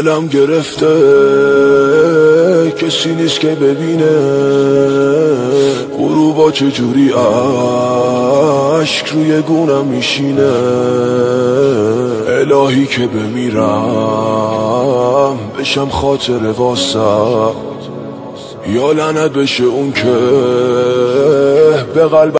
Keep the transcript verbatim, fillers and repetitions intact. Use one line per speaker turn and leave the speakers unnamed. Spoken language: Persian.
دلم گرفته کسی نیست که ببینه غروبا چجوری عشق روی گونم میشینه. الهی که بمیرم بشم خاطر واسه، یا لعنت بشه اون که به قلب